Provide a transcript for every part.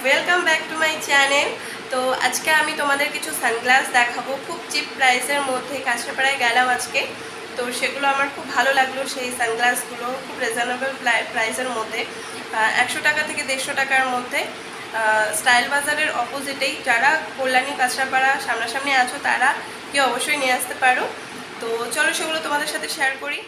Welcome back to my channel. তো আজকে আমি তোমাদের কিছু সানগ্লাস দেখাবো খুব চিপ প্রাইসের মধ্যে। কাঁচরাপাড়ায় গেলাম আজকে, তো সেগুলো আমার খুব ভালো লাগলো। সেই সানগ্লাসগুলো খুব রিজনেবল প্রাইসের মধ্যে, 100 টাকা থেকে 150 টাকার মধ্যে। স্টাইল বাজারের অপোজিটেই, যারা কল্যাণী কাঁচরাপাড়া সামনাসামনি আছো তারা কি অবশ্যই নিয়ে আসতে পারো। তো চলো সেগুলো তোমাদের সাথে শেয়ার করি।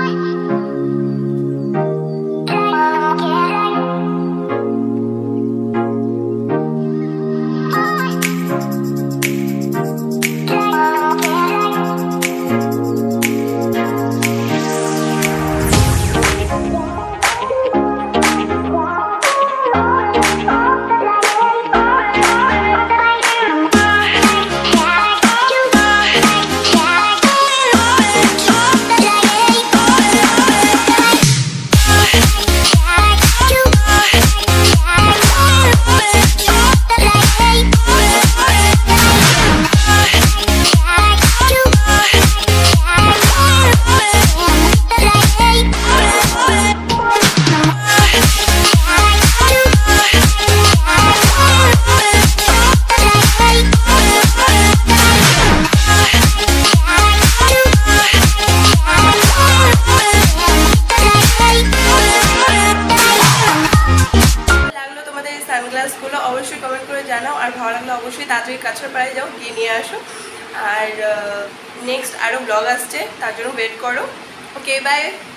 সানগ্লাসগুলো অবশ্যই কমেন্ট করে জানাও, আর ভালো লাগলে অবশ্যই তাড়াতাড়ি কাঁচরাপাড়ায় যাও, গিয়ে নিয়ে আসো। আর নেক্সট আরও ব্লগ আসছে, তার জন্য ওয়েট করো। Okay, by.